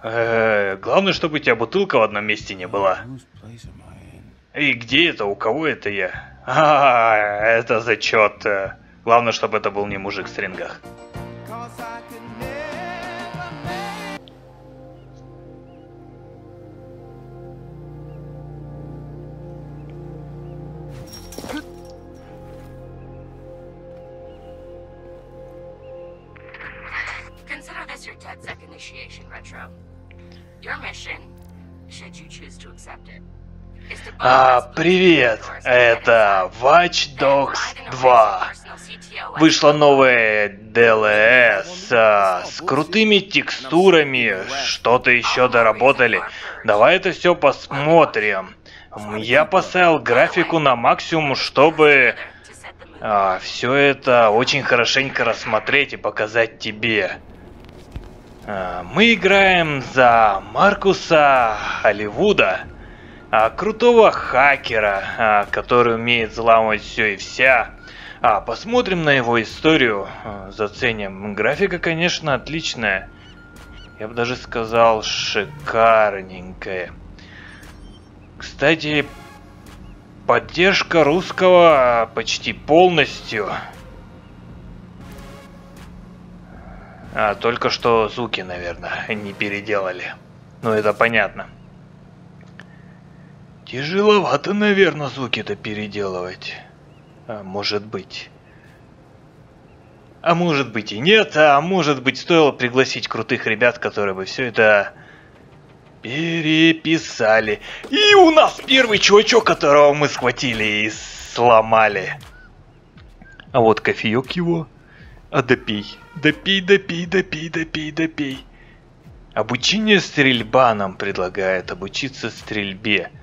Главное, чтобы у тебя бутылка в одном месте не была. И где это? У кого это я? Это зачет. Главное, чтобы это был не мужик в стрингах. Consider this your DedSec initiation, Retro. Your mission, should you choose to accept it, is to привет! Это Watch Dogs 2. Вышла новая DLS с крутыми текстурами, что-то еще доработали. Давай это все посмотрим. Я поставил графику на максимум, чтобы все это очень хорошенько рассмотреть и показать тебе. Мы играем за Маркуса Холливуда, крутого хакера, который умеет взламывать все и вся. Посмотрим на его историю, заценим. Графика, конечно, отличная. Я бы даже сказал, шикарненькая. Кстати, поддержка русского почти полностью. Только что звуки, наверное, не переделали. Ну, это понятно. Тяжеловато, наверное, звуки-то переделывать. Может быть. А может быть и нет. А может быть, стоило пригласить крутых ребят, которые бы все это переписали. И у нас первый чувачок, которого мы схватили и сломали. А вот кофеек его. Допей. Допей. Обучение стрельба нам предлагает. Обучиться стрельбе.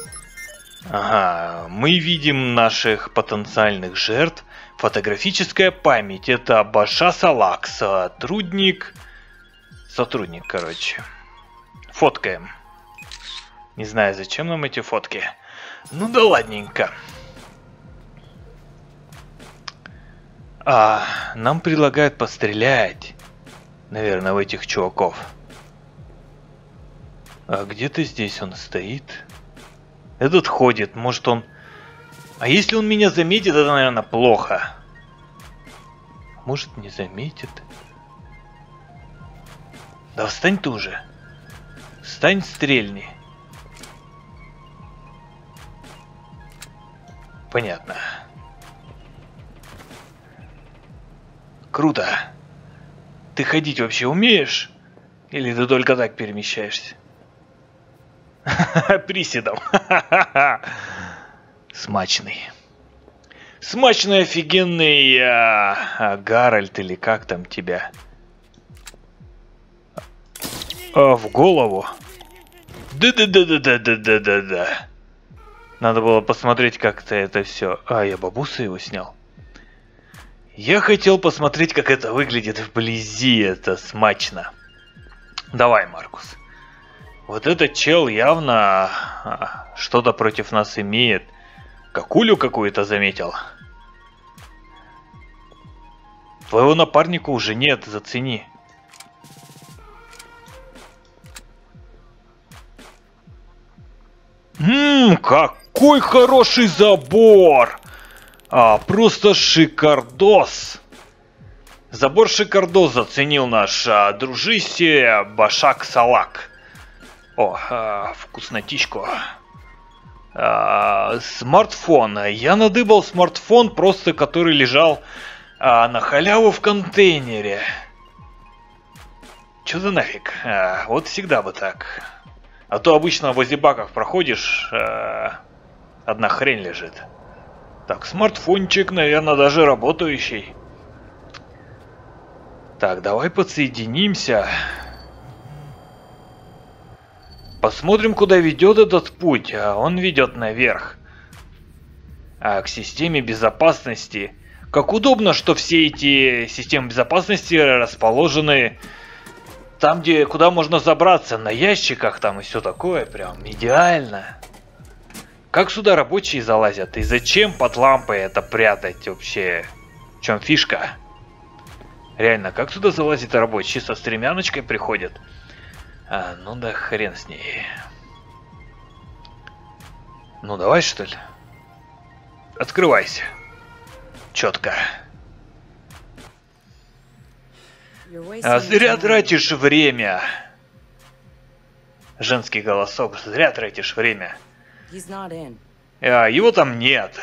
Ага, мы видим наших потенциальных жертв. Фотографическая память. Это Баша Салак. Сотрудник, короче. Фоткаем. Не знаю, зачем нам эти фотки. Ну да ладненько. Нам предлагают пострелять, наверное, в этих чуваков. Где-то здесь он стоит. Этот ходит, может он... А если он меня заметит, это, наверное, плохо. Может, не заметит. Да встань ты уже. Встань, стрельни. Понятно. Круто. Ты ходить вообще умеешь? Или ты только так перемещаешься? Приседом. Смачный. Смачный, офигенный Гарольд, или как там тебя? В голову. Да. Надо было посмотреть, как-то это все. Я бабуса его снял. Я хотел посмотреть, как это выглядит вблизи, это смачно. Давай, Маркус. Вот этот чел явно что-то против нас имеет. Какулю какую-то заметил. Твоего напарника уже нет, зацени. Какой хороший забор! Просто шикардос. Забор шикардос заценил наш дружище Башак Салак. Вкуснотищку. Смартфон. Я надыбал смартфон, просто который лежал на халяву в контейнере. Чё за нафиг? Вот всегда бы так. А то обычно возле баков проходишь, одна хрень лежит. Так, смартфончик, наверное, даже работающий. Так, давай подсоединимся. Посмотрим, куда ведет этот путь. Он ведет наверх. К системе безопасности. Как удобно, что все эти системы безопасности расположены там, куда можно забраться, на ящиках там и все такое. Прям идеально. Как сюда рабочие залазят? И зачем под лампой это прятать вообще? В чем фишка? Реально, как сюда залазит рабочие? Со стремяночкой приходят? Ну да хрен с ней. Ну давай что ли. Открывайся. Четко. Зря тратишь время. Женский голосок. Зря тратишь время. Его там нет.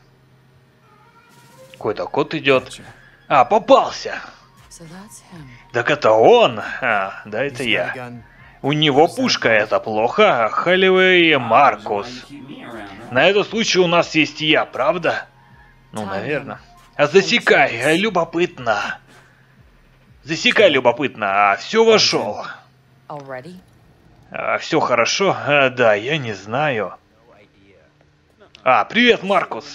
Какой-то кот идет. Попался. Так это он. Да, это я. У него пушка, это плохо. Холливей Маркус. На этот случай у нас есть я, правда? Ну, наверное. Засекай, любопытно. Засекай, любопытно. Все вошел. Все хорошо? Да, я не знаю. Привет, Маркус.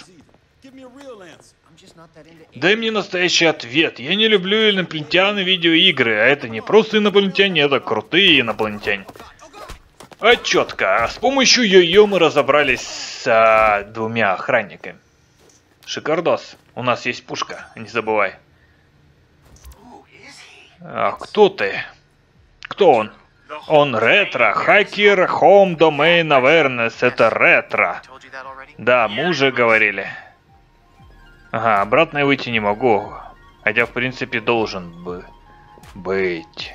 Дай мне настоящий ответ. Я не люблю инопланетян и видеоигры. А это не просто инопланетяне, это крутые инопланетяне. Четко. С помощью йо-йо мы разобрались с 2 охранниками. Шикардос. У нас есть пушка, не забывай. Кто ты? Кто он? Он ретро. Хакер Home Domain Awareness. Это ретро. Да, мы уже говорили. Обратно я выйти не могу. Хотя, в принципе, должен бы быть.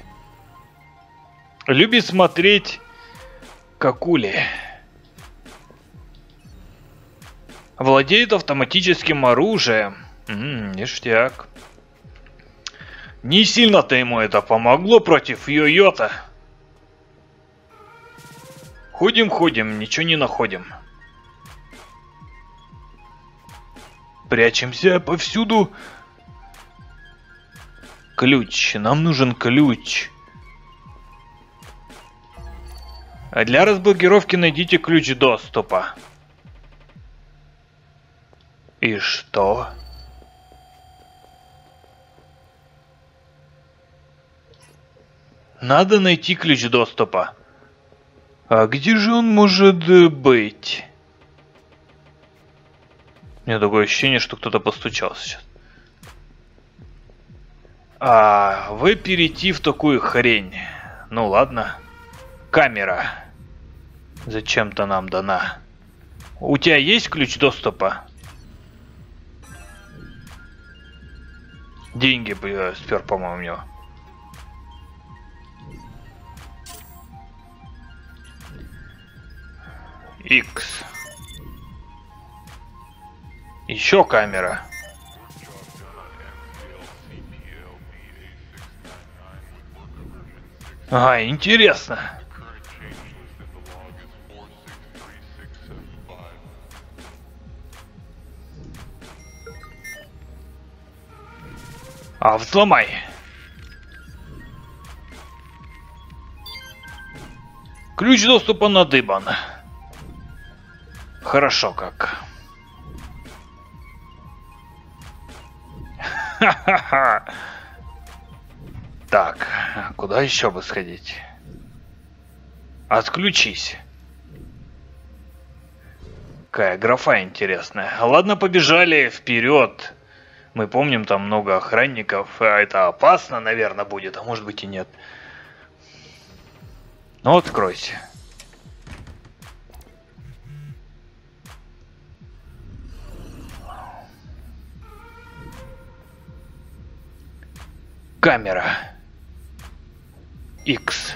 Любит смотреть какули. Владеет автоматическим оружием. Ништяк. Не сильно-то ему это помогло против йо-йо-то. Ходим, ничего не находим. Прячемся повсюду. Ключ. Нам нужен ключ. Для разблокировки найдите ключ доступа. И что? Надо найти ключ доступа. Где же он может быть? У меня такое ощущение, что кто-то постучал сейчас. Вы перейти в такую хрень. Ну ладно. Камера. Зачем-то нам дана. У тебя есть ключ доступа? Деньги бы спер, по-моему, у него. X. Еще камера. Интересно. Взломай. Ключ доступа надыбан. Хорошо как. Ха-ха-ха. Так, куда еще бы сходить? Отключись. Какая графа интересная. Ладно, побежали вперед. Мы помним, там много охранников. Это опасно, наверное, будет, а может быть и нет. Ну, откройся. Камера. X.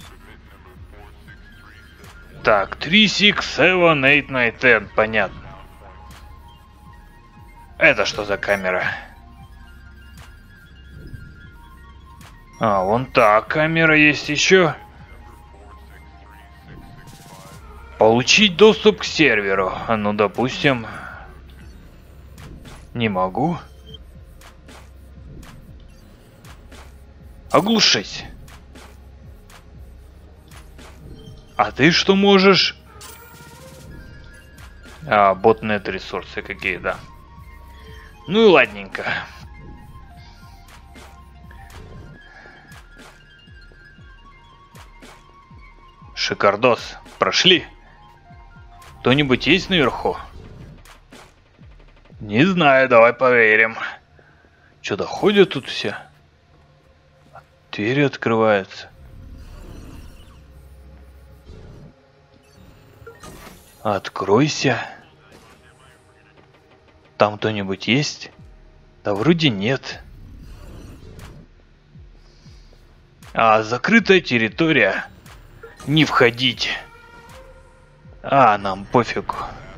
Так, 3, 6, 7, 8, 9, 10. Понятно. Это что за камера? Вон та камера есть еще. Получить доступ к серверу. Ну, допустим. Не могу. Оглушить. А ты что можешь? Ботнет ресурсы какие, да. Ну и ладненько. Шикардос. Прошли. Кто-нибудь есть наверху? Не знаю, давай проверим. Что-то ходят тут все. Двери открываются. Откройся. Там кто-нибудь есть? Да вроде нет. А, закрытая территория. Не входить. А, нам пофиг.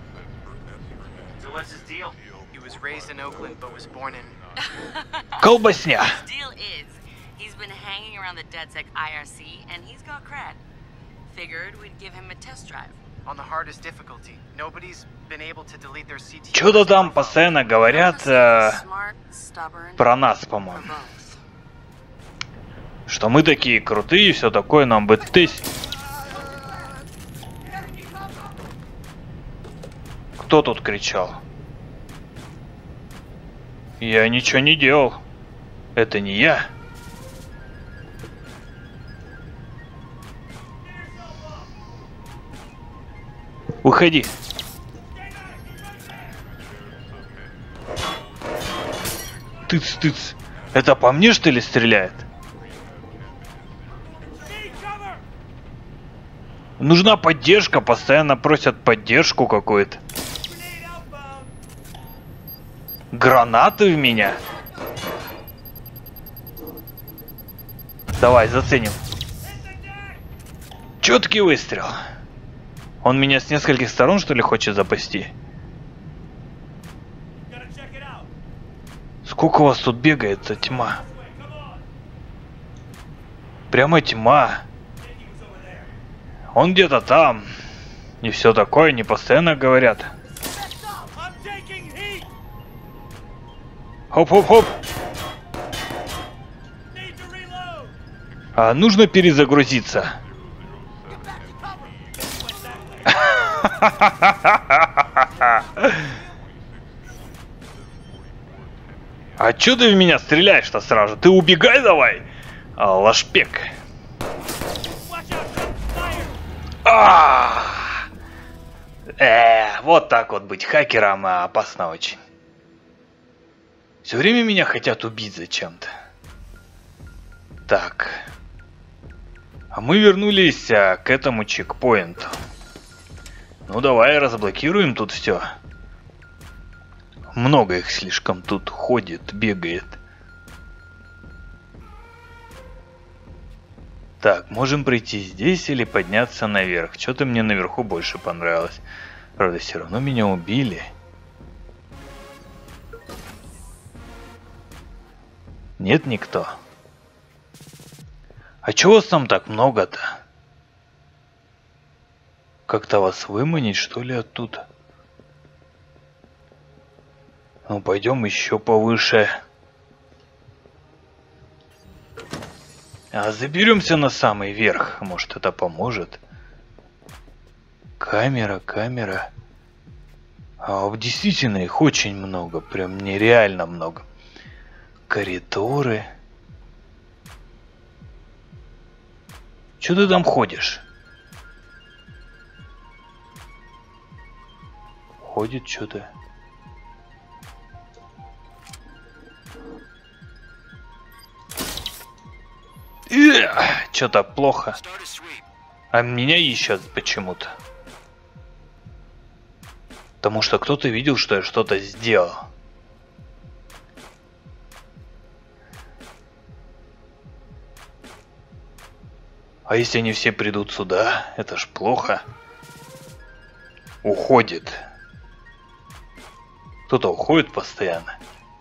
Колбасня. Deal is, he's been hanging around the DedSec IRC and he's got cred. Figured we'd give him a test drive. On the hardest difficulty. Nobody's been able to delete their CT. Что-то там постоянно говорят про нас, по-моему. Что мы такие крутые и все такое, нам бы тест. Кто тут кричал? Я ничего не делал. Это не я. Уходи. Тыц-тыц. Это по мне, что ли, стреляет? Нужна поддержка, постоянно просят поддержку какую-то. Гранаты в меня? Давай, заценим. Четкий выстрел. Он меня с нескольких сторон, что ли, хочет запасти? Сколько у вас тут бегает, тьма? Прямо тьма. Он где-то там. И все такое, не постоянно говорят. Хоп-хоп-хоп. А нужно перезагрузиться. А чё ты в меня стреляешь-то сразу? Ты убегай давай, лошпек. Вот так вот быть хакером опасно очень. Все время меня хотят убить зачем-то. Так. А мы вернулись к этому чекпоинту. Ну давай разблокируем тут все. Много их слишком тут ходит, бегает. Так, можем пройти здесь или подняться наверх. Что-то мне наверху больше понравилось. Правда, все равно меня убили. Нет никто. А чего вас там так много-то? Как-то вас выманить, что ли, оттуда? Ну, пойдем еще повыше. А заберемся на самый верх. Может, это поможет. Камера, камера. А действительно, их очень много. Прям нереально много. Коридоры. Че ты там ходишь? Ходит что-то. Что-то плохо. А меня ищут почему-то. Потому что кто-то видел, что я что-то сделал. А если они все придут сюда, это ж плохо. Уходит. Кто-то уходит постоянно.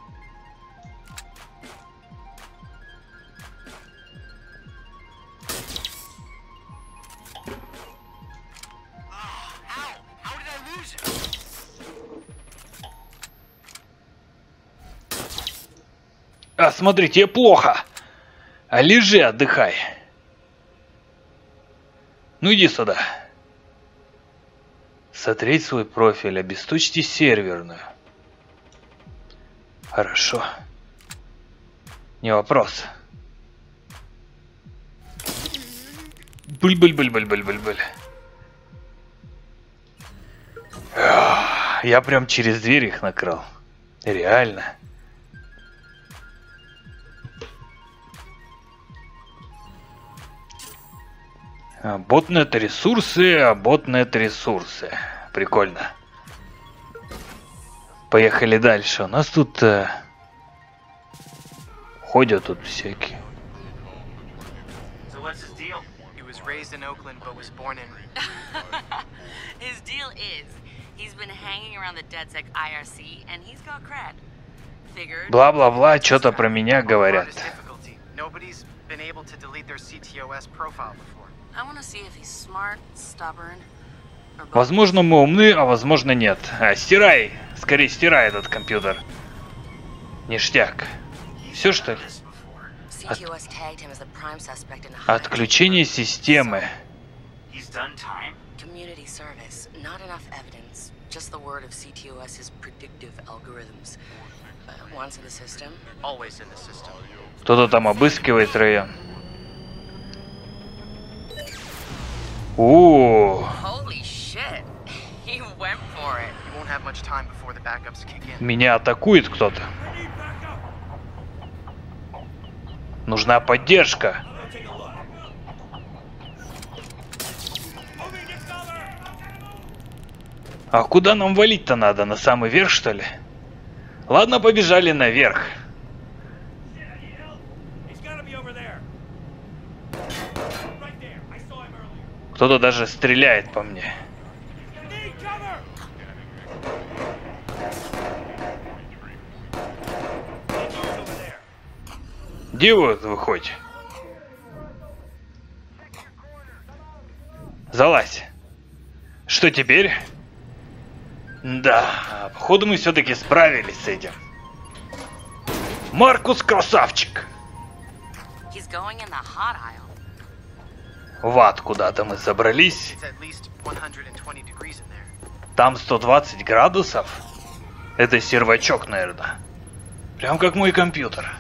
А, смотри, тебе плохо. А лежи, отдыхай. Ну иди сюда. Сотрить свой профиль, обесточьте серверную. Хорошо. Не вопрос. Буль-буль-буль-буль-буль-буль-буль. Я прям через дверь их накрыл. Реально. Ботнет ресурсы, ботнет ресурсы. прикольно. Поехали дальше. У нас тут ходят тут всякие. Raised in Oakland, but was born in. His deal is, he's been hanging around the DedSec IRC, and he's got cred. Figured. Бла-бла-бла, что-то про меня говорят. Nobody's been able to delete their CTOS profile before. I want to see if he's smart, stubborn. Возможно, мы умны, а возможно, нет. Стирай, скорее стирай этот компьютер. Ништяк. Все что ли? Отключение системы. Кто-то там обыскивает район. Меня атакует кто-то. Нужна поддержка. А куда нам валить-то надо? На самый верх, что ли? Ладно, побежали наверх. Кто-то даже стреляет по мне. Где вы хоть? Залазь. Что теперь? Да, походу мы все-таки справились с этим. Маркус красавчик. В ад куда-то мы забрались. Там 120 градусов. Это сервачок, наверное. Прям как мой компьютер.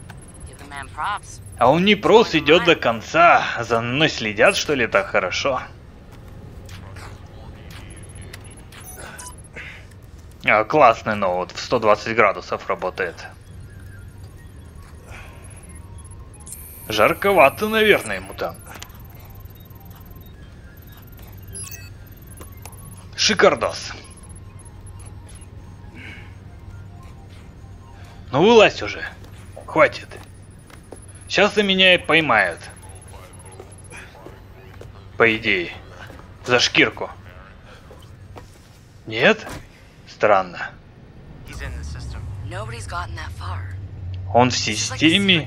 А он не просто идет до конца. За мной следят, что ли, так хорошо? Классный ноут, в 120 градусов работает. Жарковато, наверное, ему там. Шикардос. Ну вылазь уже. Хватит. Сейчас и меня поймают. По идее. За шкирку. Нет? Странно. Он в системе.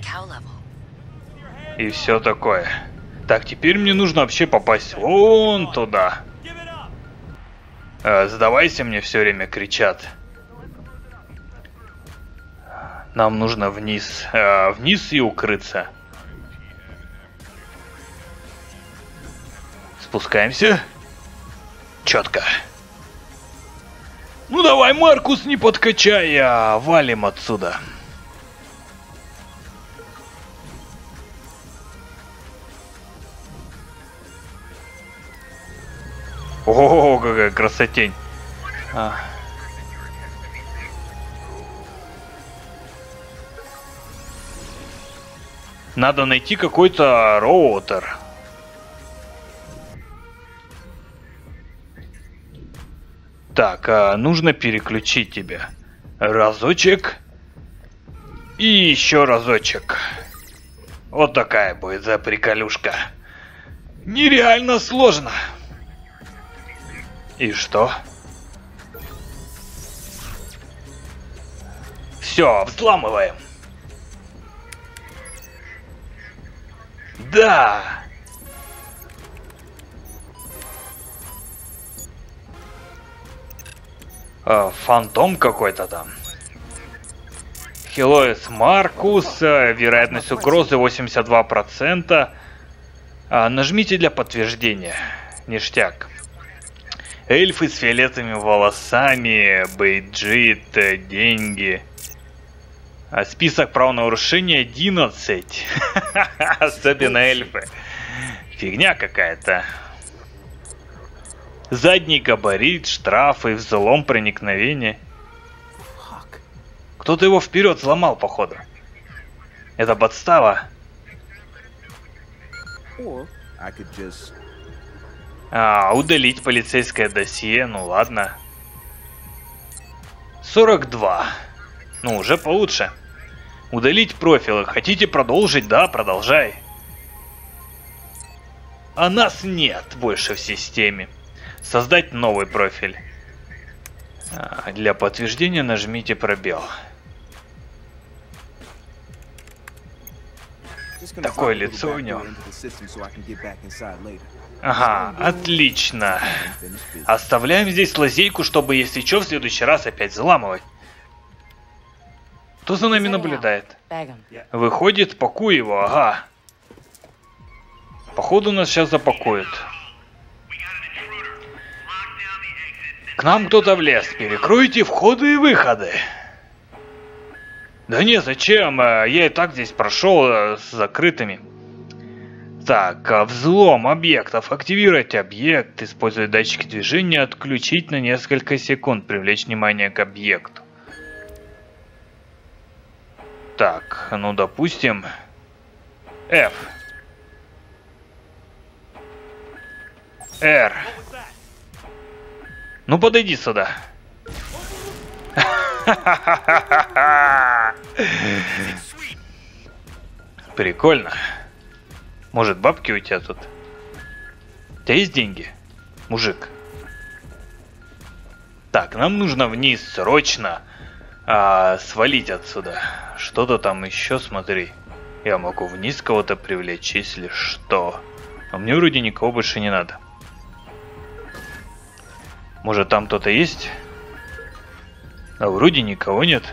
И все такое. Так, теперь мне нужно вообще попасть вон туда. Сдавайся, мне все время кричат. Нам нужно вниз. Вниз и укрыться. Спускаемся. Четко. Ну давай, Маркус, не подкачай, а валим отсюда. Ого, какая красотень. Надо найти какой-то роутер. Так, нужно переключить тебя. Разочек. И еще разочек. Вот такая будет за приколюшка. Нереально сложно. И что? Все, взламываем. Да. Фантом какой-то там. Хилоис Маркус. Вероятность угрозы 82%. Нажмите для подтверждения. Ништяк. Эльфы с фиолетовыми волосами. Бейджит. Деньги. Список правонарушений 11. Особенно эльфы. Фигня какая-то. Задний габарит, штрафы, взлом, проникновение. Кто-то его вперед сломал, походу. Это подстава. Удалить полицейское досье, ну ладно. 42. Ну, уже получше. Удалить профилы. Хотите продолжить? Да, продолжай. А нас нет больше в системе. Создать новый профиль. Для подтверждения нажмите пробел. Такое лицо у него. Ага, отлично. Оставляем здесь лазейку, чтобы, если что, в следующий раз опять взламывать. Кто за нами наблюдает? Выходит, пакуй его, ага. Походу нас сейчас запакуют. К нам кто-то влез. Перекройте входы и выходы. Да не, зачем? Я и так здесь прошел с закрытыми. Так, взлом объектов. Активировать объект. Использовать датчики движения. Отключить на несколько секунд. Привлечь внимание к объекту. Так, ну допустим. F. R. Ну подойди сюда. Прикольно. Может, бабки у тебя тут? У тебя есть деньги, мужик? Так, нам нужно вниз срочно свалить отсюда. Что-то там еще, смотри. Я могу вниз кого-то привлечь, если что. А мне вроде никого больше не надо. Может, там кто-то есть? А вроде никого нет.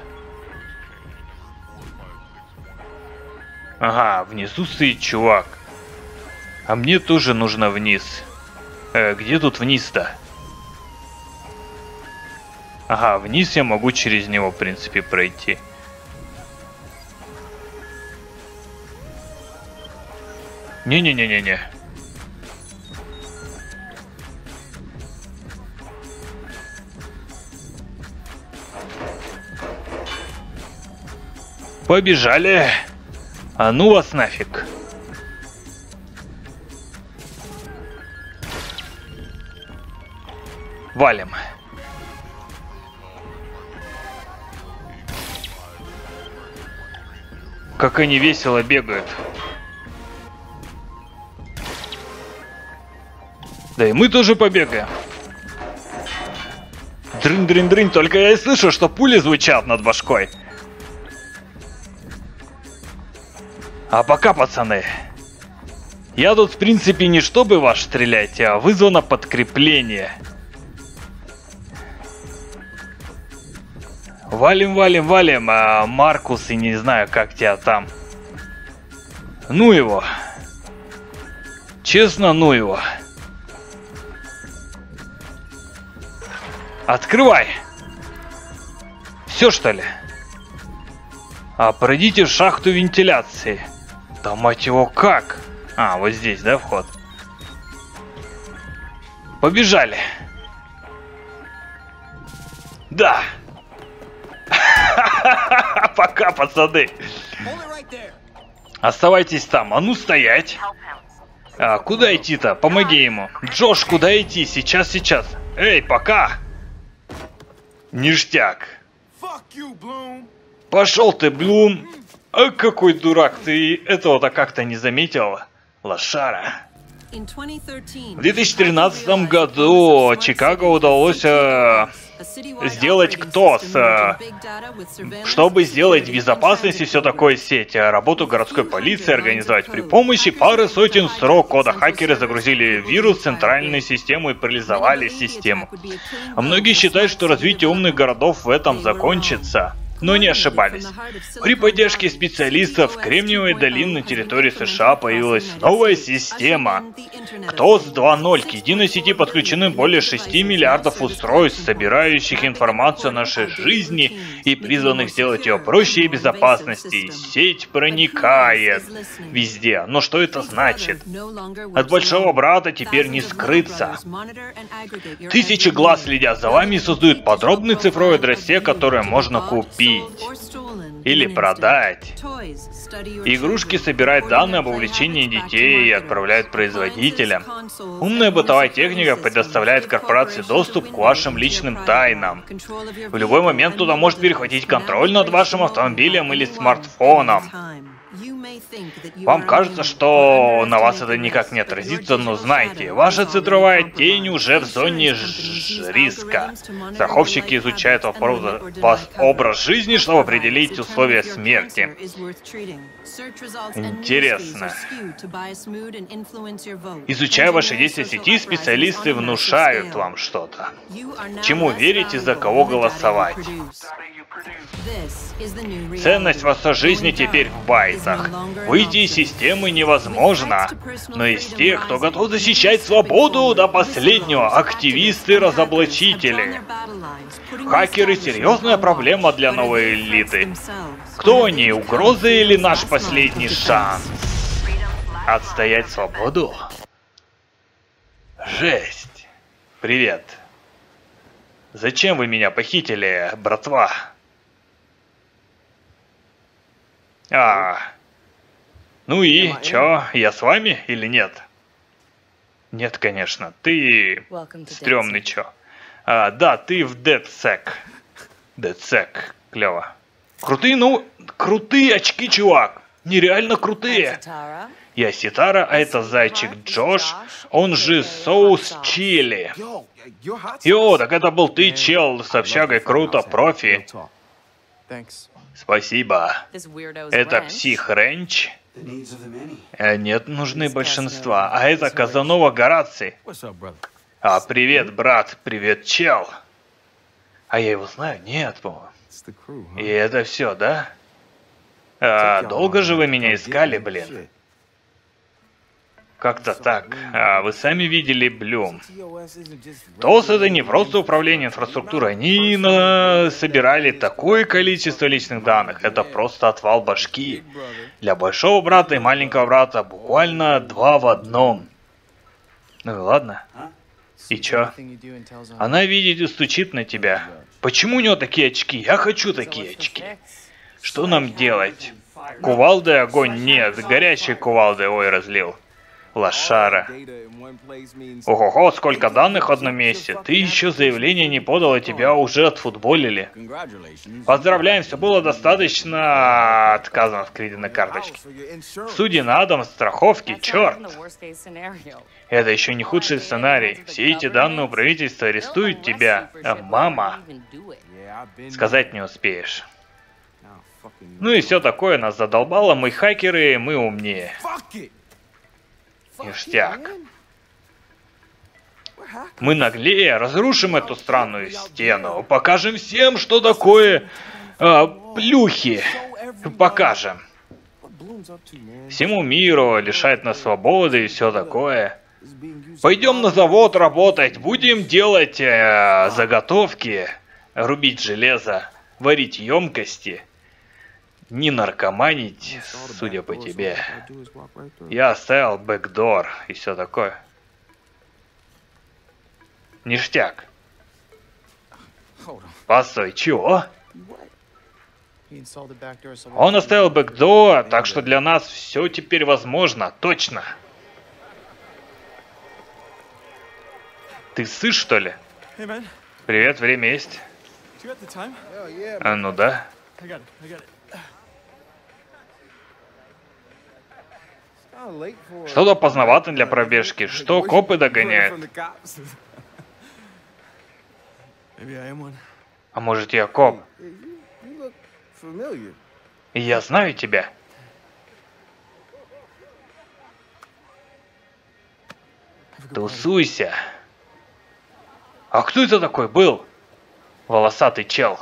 Ага, внизу стоит чувак. А мне тоже нужно вниз. Где тут вниз-то? Ага, вниз я могу через него, в принципе, пройти. Не-не-не-не-не. Побежали. А ну вас нафиг. Валим. Как они весело бегают. Да и мы тоже побегаем. Дрынь-дрынь-дрынь, только я и слышу, что пули звучат над башкой. А пока, пацаны, я тут в принципе не чтобы вас стрелять, а вызвано подкрепление. Валим, валим, валим, Маркус, и не знаю, как тебя там. Ну его. Честно, ну его. Открывай. Все, что ли? Пройдите в шахту вентиляции. Да мать его, как? Вот здесь, да, вход? Побежали. Да. Пока, пацаны. Оставайтесь там. А ну стоять. Куда идти-то? Помоги ему. Джош, куда идти? Сейчас. Эй, пока. Ништяк. Пошел ты, Блум. Какой дурак, ты этого-то как-то не заметил, лошара. В 2013 году Чикаго удалось сделать КТОС, чтобы сделать безопасность и все такое сеть, работу городской полиции организовать. При помощи пары сотен строк кода хакеры загрузили вирус в центральную систему и парализовали систему. Многие считают, что развитие умных городов в этом закончится. Но не ошибались. При поддержке специалистов в Кремниевой долине на территории США появилась новая система. КТОС 2.0. К единой сети подключены более 6 миллиардов устройств, собирающих информацию о нашей жизни и призванных сделать ее проще и безопасности. Сеть проникает везде. Но что это значит? От большого брата теперь не скрыться. Тысячи глаз следят за вами и создают подробный цифровой адрес, который можно купить. купить или продать. Игрушки собирают данные об увлечении детей и отправляют производителям. Умная бытовая техника предоставляет корпорации доступ к вашим личным тайнам. В любой момент кто-то может перехватить контроль над вашим автомобилем или смартфоном. Вам кажется, что на вас это никак не отразится, но знайте, ваша цифровая тень уже в зоне риска. Страховщики изучают ваш образ жизни, чтобы определить условия смерти. Интересно. Изучая ваши действия в сети, специалисты внушают вам что-то. Чему верить и за кого голосовать. Ценность вашей жизни теперь в байтах. Выйти из системы невозможно. Но есть те, кто готов защищать свободу до последнего. Активисты-разоблачители. Хакеры — серьезная проблема для новой элиты. Кто они, угроза или наш последний шанс? Отстоять свободу? Жесть. Привет. Зачем вы меня похитили, братва? Ну и, чё, я с вами или нет? Нет, конечно, ты стрёмный чё. Да, ты в DedSec. DedSec, клёво. Крутые очки, чувак. Нереально крутые. Я Ситара, а это зайчик Джош, он же Соус Чили. Йо, так это был ты, чел, с общагой круто, профи. Спасибо. Это псих Ренч? Нет, нужны большинства. А это Казанова Гораций. Привет, брат. Привет, чел. А я его знаю? Нет, по-моему. И это все, да? Долго же вы меня искали, блин? Как-то так. Вы сами видели Блюм. ТОС — это не просто управление инфраструктурой. Они собирали такое количество личных данных. Это просто отвал башки. Для большого брата и маленького брата буквально 2 в 1. Ну ладно. И чё? Она видит и стучит на тебя. Почему у него такие очки? Я хочу такие очки. Что нам делать? Кувалды огонь? Нет, горячей кувалды, ой, разлил. Лошара. Ого-го, сколько данных в одном месте. Ты еще заявление не подал, и тебя уже отфутболили. Поздравляем, все было достаточно отказано в кредитной карточке. Судьи на дом, страховки, черт. Это еще не худший сценарий. Все эти данные у правительства арестуют тебя. Мама. Сказать не успеешь. Ну и все такое, нас задолбало, мы хакеры, мы умнее. Ништяк. Мы наглее разрушим эту странную стену. Покажем всем, что такое плюхи. Покажем. Всему миру лишает нас свободы и все такое. Пойдем на завод работать. Будем делать заготовки. Рубить железо. Варить емкости. Не наркоманить, судя по тебе. Я оставил бэкдор и все такое. Ништяк. Постой, чего? Он оставил бэкдор, так что для нас все теперь возможно, точно. Ты сышь, что ли? Привет, время есть? Ну да. Что-то поздновато для пробежки. Что копы догоняют? А может, я коп? Я знаю тебя. Тусуйся. А кто это такой был? Волосатый чел.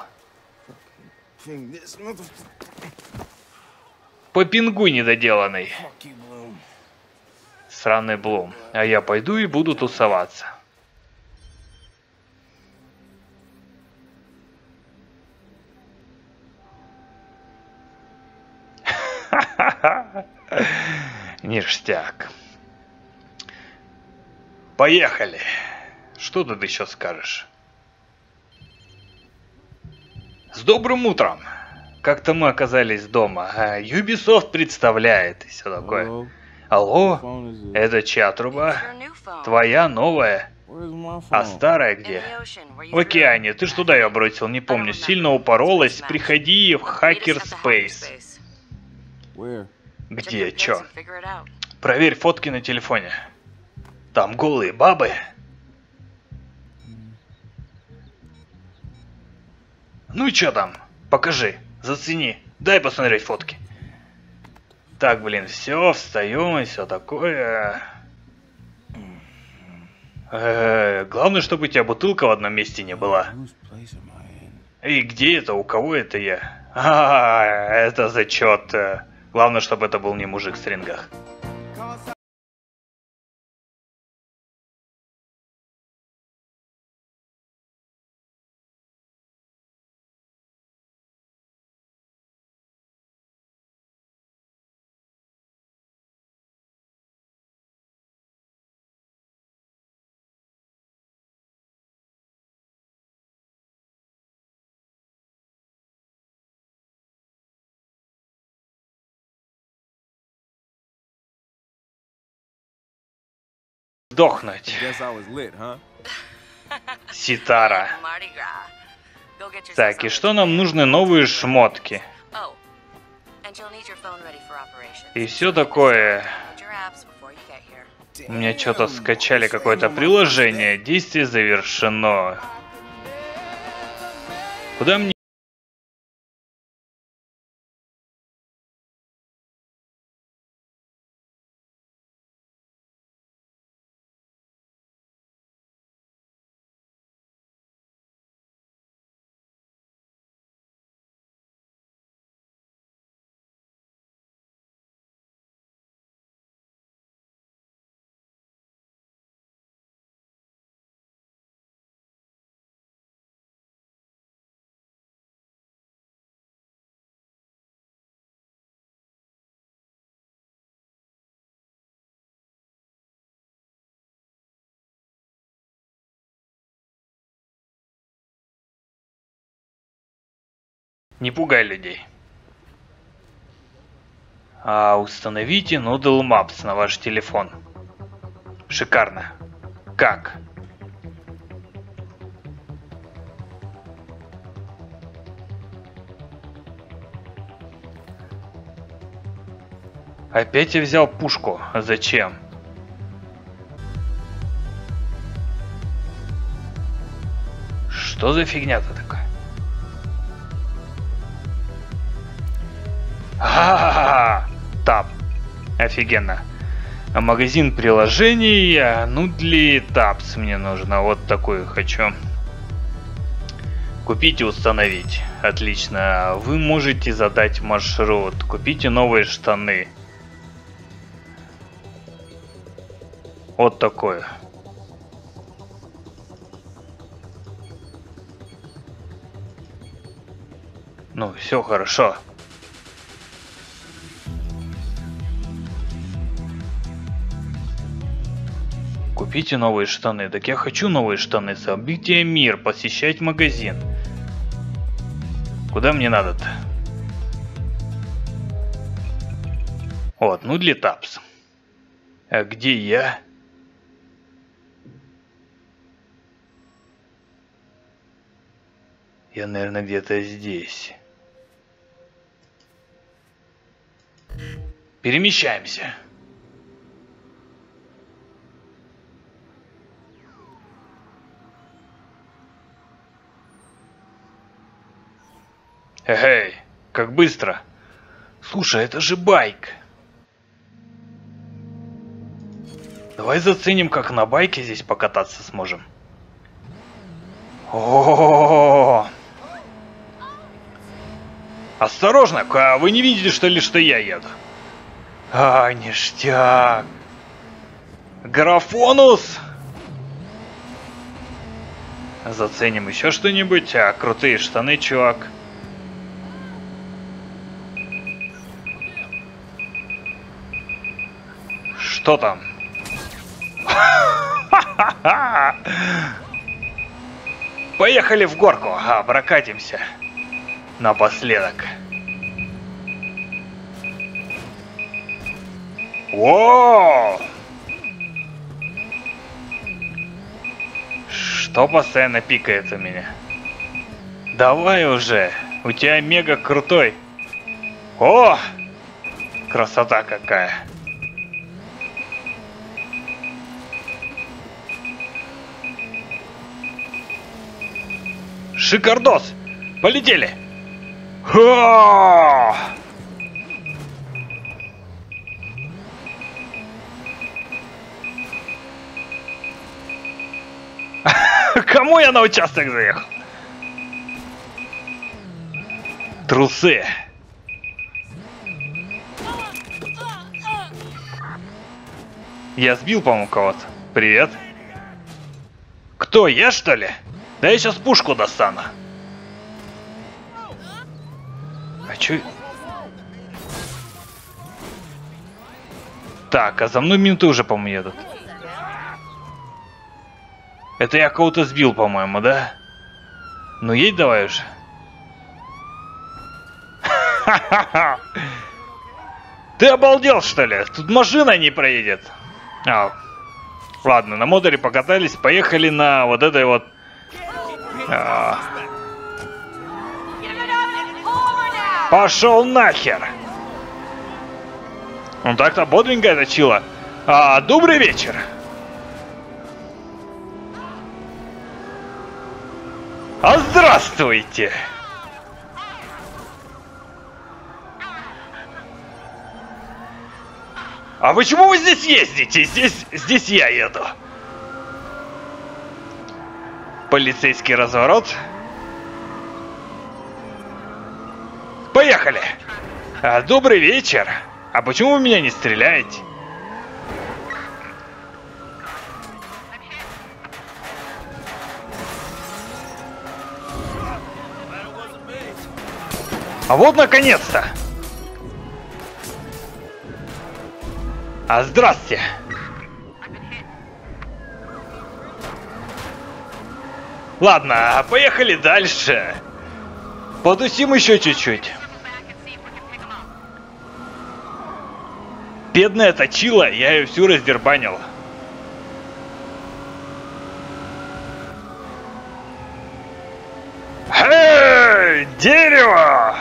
Попингу недоделанный. Сраный Блум. А я пойду и буду тусоваться. Ништяк. Поехали. Что тут еще скажешь? С добрым утром. как-то мы оказались дома. Ubisoft представляет и все такое. Алло? Это чья труба? Твоя новая? А старая где? В океане. Ты ж туда ее бросил, не помню. Сильно упоролась. Приходи в Hackerspace. Где? Чё? Проверь фотки на телефоне. Там голые бабы. Ну и чё там? Покажи. Зацени. Дай посмотреть фотки. Так, блин, все, встаем и все такое. Главное, чтобы у тебя бутылка в одном месте не была. И где это? У кого это я? Это зачет. Главное, чтобы это был не мужик в стрингах. Сдохнуть. Ситара. Так, и что нам нужны? Новые шмотки. И все такое. У меня что-то скачали какое-то приложение. Действие завершено. Куда мне? Не пугай людей. Установите Noodle Maps на ваш телефон. Шикарно. Как? Опять я взял пушку. Зачем? Что за фигня-то такая? Таб. Офигенно. Магазин приложений. Noodle Tabs мне нужно. Вот такую хочу. Купить и установить. Отлично. Вы можете задать маршрут. Купите новые штаны. Вот такое. Ну, все хорошо. Купите новые штаны. Так я хочу новые штаны. Событие мир. Посещать магазин. Куда мне надо-то? Вот, Noodle Tabs. А где я? Я, наверное, где-то здесь. Перемещаемся. Эй, как быстро. Слушай, это же байк. Давай заценим, как на байке здесь покататься сможем. О-о-о-о! Осторожно, вы не видите, что ли, что я еду? Ништяк. Графонус. Заценим еще что-нибудь. Крутые штаны, чувак. Что там? Поехали в горку, прокатимся. Напоследок. О! Что постоянно пикает у меня? Давай уже, у тебя мега крутой. О! Красота какая. Шикардос! Полетели! Ха! Кому я на участок заехал? Трусы. Я сбил, по-моему, кого-то. Привет. Кто, я что ли? Да я сейчас пушку достану. А чё? Так, а за мной менты уже, по-моему, едут. Это я кого-то сбил, по-моему, да? Ну едь давай уже. Ха-ха-ха! Ты обалдел, что ли? Тут машина не проедет. Ладно, на модере покатались, поехали на вот этой вот... Пошел нахер! Ну так-то бодренько это чило. Добрый вечер! Здравствуйте! А почему вы здесь ездите? Здесь я еду. Полицейский разворот. Поехали! Добрый вечер! А почему вы меня не стреляете? А вот наконец-то! Здрасте! Ладно, поехали дальше. Потусим еще чуть-чуть. Бедная точила, я ее всю раздербанил. Эй, дерево!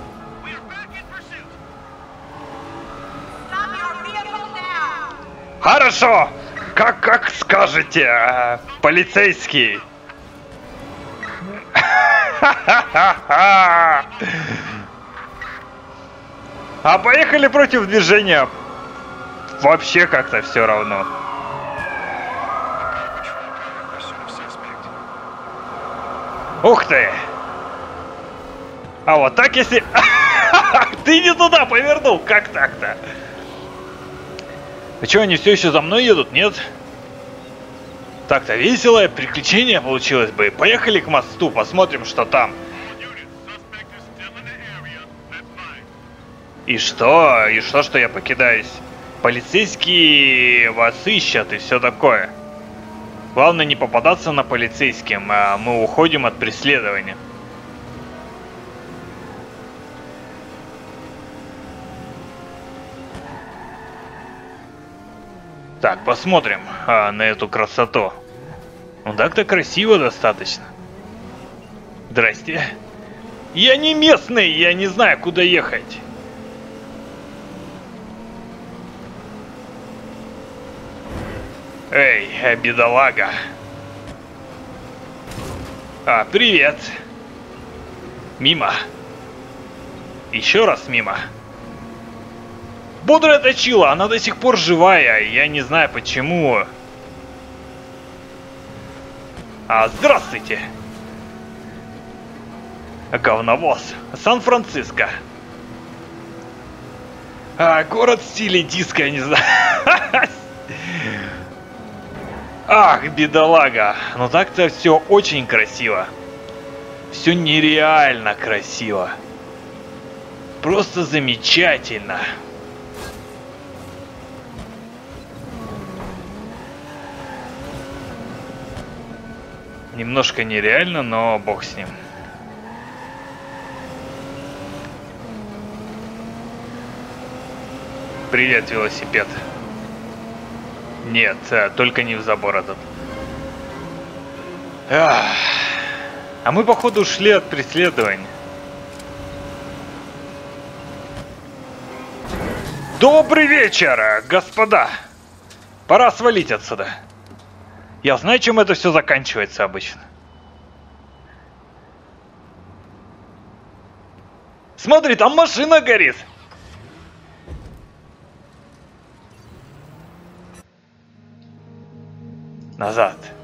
Хорошо, как скажете, полицейский. А поехали против движения. Вообще как-то все равно. Ух ты! А вот так если... Ты не туда повернул, как так-то? А что, они все еще за мной едут, нет? Так-то веселое приключение получилось бы. Поехали к мосту, посмотрим, что там. И что? И что я покидаюсь? Полицейские вас ищут и все такое. Главное не попадаться на полицейским, а мы уходим от преследования. Так, посмотрим на эту красоту. Ну так-то красиво достаточно. Здрасте. Я не местный, я не знаю, куда ехать. Эй, бедолага. Привет. Мимо. Еще раз мимо. Бодрая точила, она до сих пор живая, я не знаю почему. Здравствуйте. Говновоз. Сан-Франциско. Город в стиле диско, я не знаю. Ах, бедолага. Ну так-то все очень красиво. Все нереально красиво. Просто замечательно. Немножко нереально, но бог с ним. Привет, велосипед. Нет, только не в забор этот. А мы, походу, ушли от преследования. Добрый вечер, господа. Пора свалить отсюда. Я знаю, чем это все заканчивается обычно. Смотри, там машина горит. Назад.